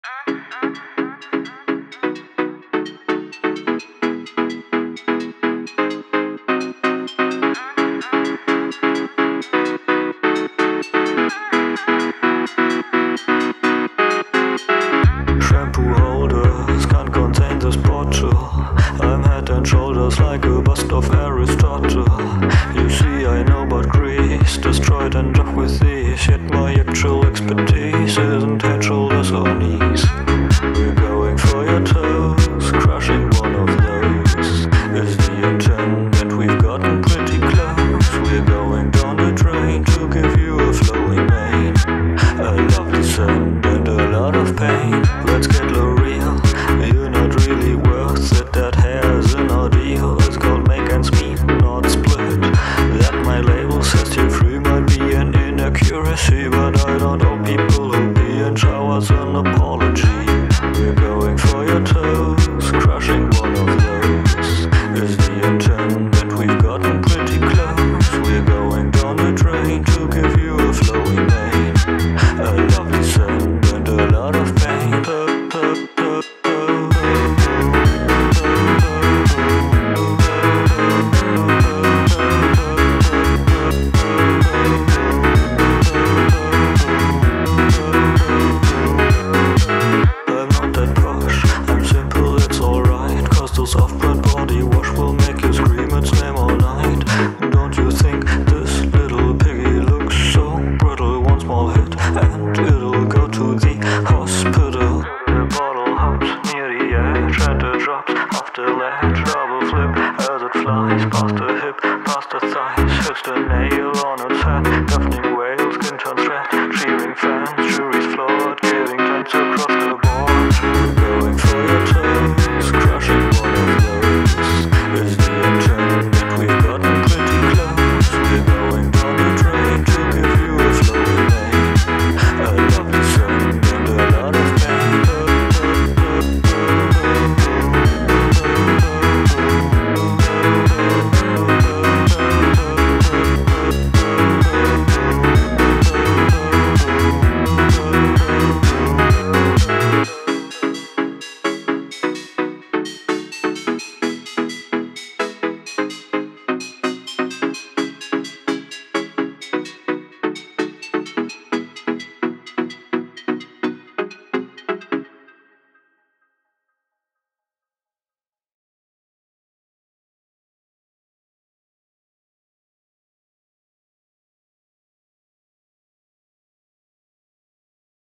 Shampoo holders can't contain this bottle. I'm head and shoulders like a bust of Aristotle. You see, I know about Greece, destroyed and up with these. Yet my actual expertise isn't head, shoulders or knees. We're going for your toes, crushing one of those is the intent, and we've gotten pretty close. We're going down the drain to give you a flowing mane, a lovely scent and a lot of pain. Let's get low.